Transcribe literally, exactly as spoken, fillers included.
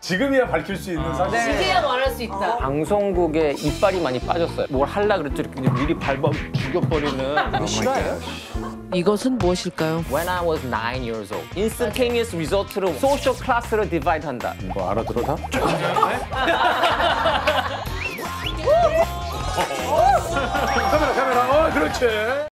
지금이야 밝힐 수 있는 사실. 이제야 말할 수 있다. 방송국에 이빨이 많이 빠졌어요. 뭘 할라 그랬더니 그냥 미리 밟아 죽여버리는. 이거 싫어요? 이것은 무엇일까요? When I was nine years old, instantaneous result로 social class를 divide 한다. 뭐 알아들어 다? 카메라 카메라. 어 그렇지.